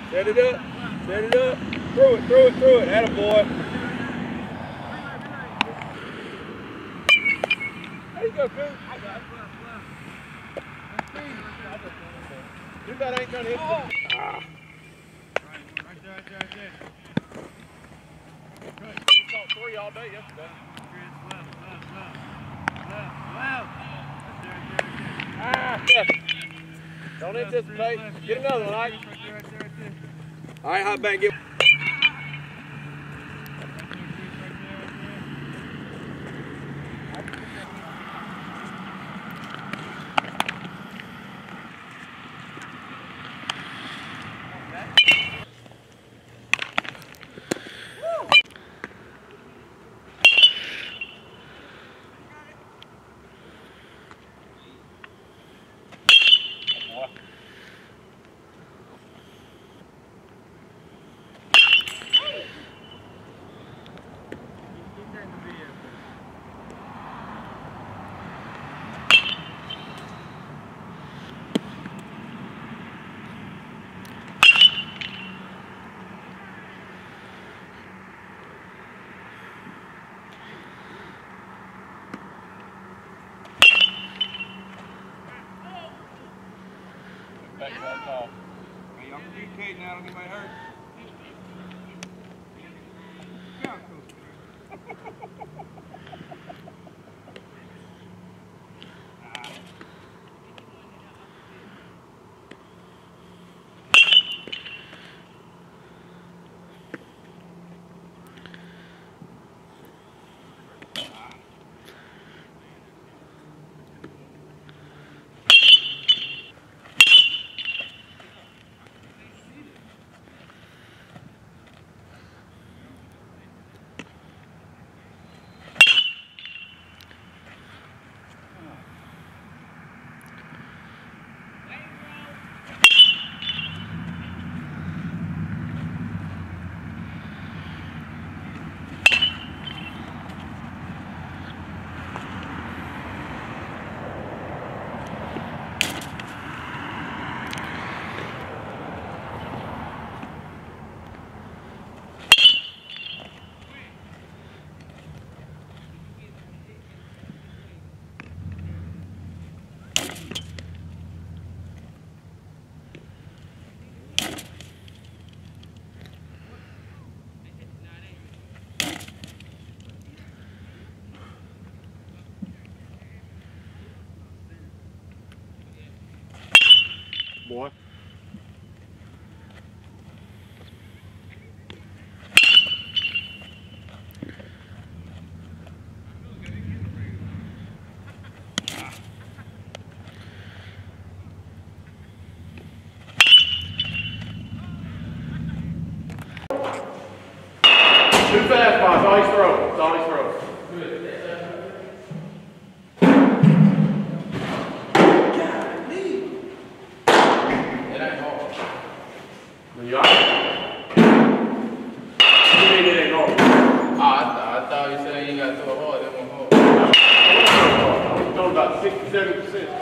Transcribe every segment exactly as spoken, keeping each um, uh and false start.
Set it up. Set it up. Throw it, throw it, throw it. Attaboy. There you go, Coop. You that ain't gonna hit oh. the... Ah. Right there, right there, right there. Good. You caught three all day yesterday. Left, left, left, left, left. Right there, right there, right there. Ah, yes. Don't left, anticipate. Left, get another one, all right? Right there, right there, right there. All right, hop back, get... Back to that call. Hey, y'all communicate now, don't get anybody hurt. Yeah, cool. Boy. Too fast, boss. All he's throwing. That's all he's throwing. You all right? You mean it ain't hard? Oh, I, th I thought you said you got to throw hard. That one hard. I'm throwing about sixty-seven percent.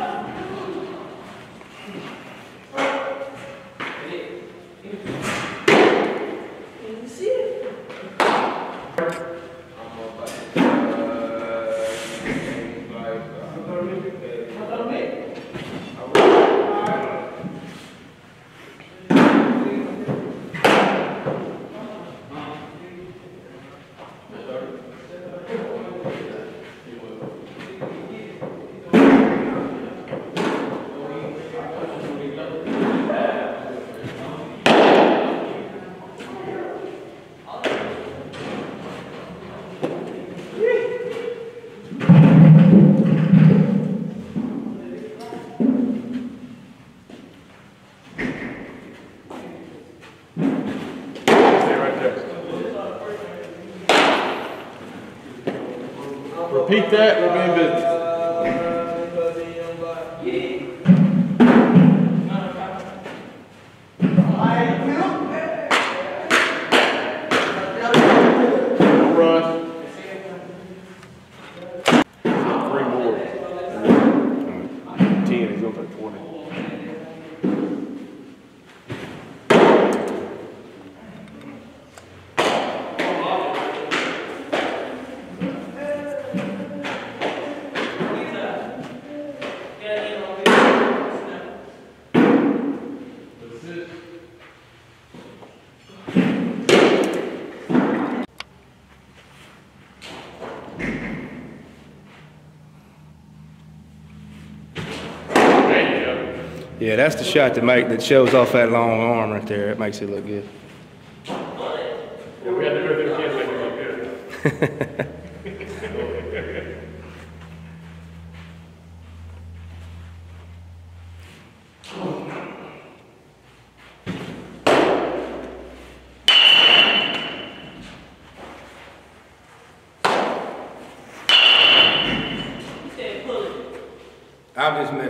Repeat that, we'll be in business. Don't rush. Three more. Ten, he's going to take twenty. Yeah, that's the shot that make that shows off that long arm right there. It makes it look good. Yeah, we had to go through the kids make it look good. I'm just